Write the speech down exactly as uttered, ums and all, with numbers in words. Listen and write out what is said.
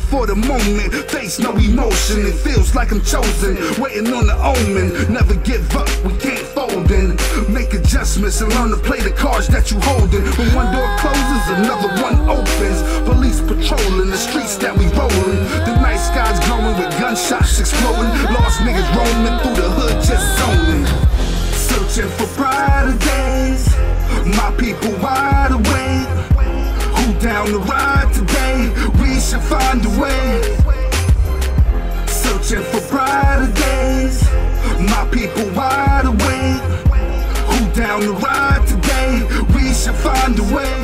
for the moment, face no emotion. It feels like I'm chosen, waiting on the omen. Never give up, we can't fold in. Make adjustments and learn to play the cards that you holding. When one door closes, another one opens. Police patrolling the streets that we rollin'. The night sky's glowing with gunshots exploding. Lost niggas roaming through the hood just zoning. Searching for brighter days, my people wide awake. Who down the ride today? We should find a way. Searching for brighter days, my people wide awake. Who down the ride today? We should find a way.